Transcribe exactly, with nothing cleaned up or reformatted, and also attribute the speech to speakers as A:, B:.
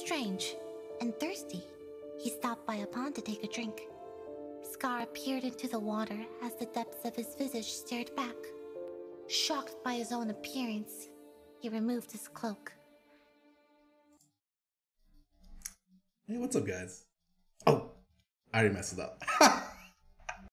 A: strange and thirsty, he stopped by a pond to take a drink. Scarra peered into the water as the depths of his visage stared back. Shocked by his own appearance, he removed his cloak.
B: Hey, what's up, guys? Oh, I already messed it up.